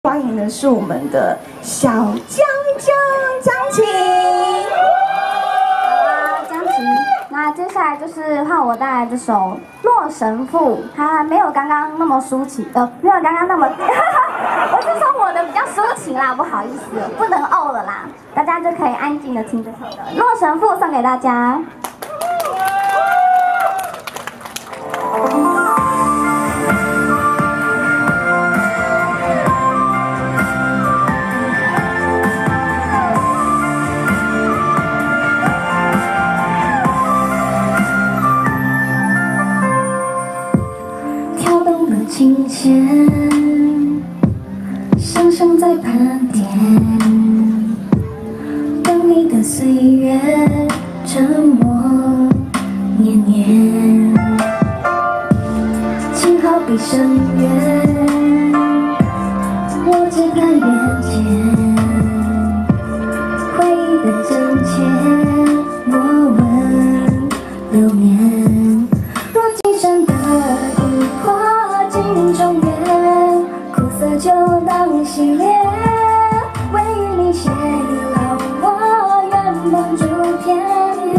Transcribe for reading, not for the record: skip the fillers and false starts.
欢迎的是我们的小江江晴。 江晴。那接下来就是换我带来这首《洛神赋》，它没有刚刚那么抒情，没有刚刚那么，我是说我的比较抒情啦，不好意思，不能哦了啦，大家就可以安静的听这首的《洛神赋》送给大家。 琴弦，声声在盘点，等你的岁月，沉默年年，情好比深渊，我只看眼前，回忆的真切，我闻流年，若今生的雨花。 镜中月，苦涩就当洗脸，为与你偕老，我愿梦逐天。